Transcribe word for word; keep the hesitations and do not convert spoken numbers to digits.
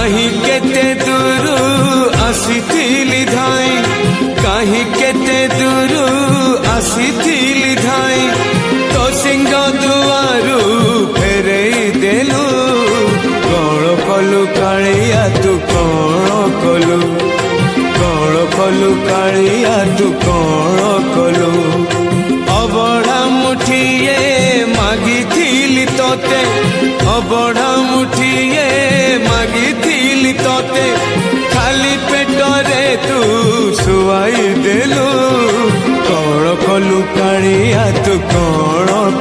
कहीं केते दूर आसीथिली धाई कहीं केते दूर आसीथिली धाई तो सिंह दुआरू फेरे देलु कौन कलु कालिया तू कौन कलु कौन कलु कालिया तू कौन कलु अबड़ा मुठिए मागिथिली तोते अबड़ा मुठिए मागिथिली तोते खाली पेटरे तू सुवाई देलु कौन कलु कालिया तू कौन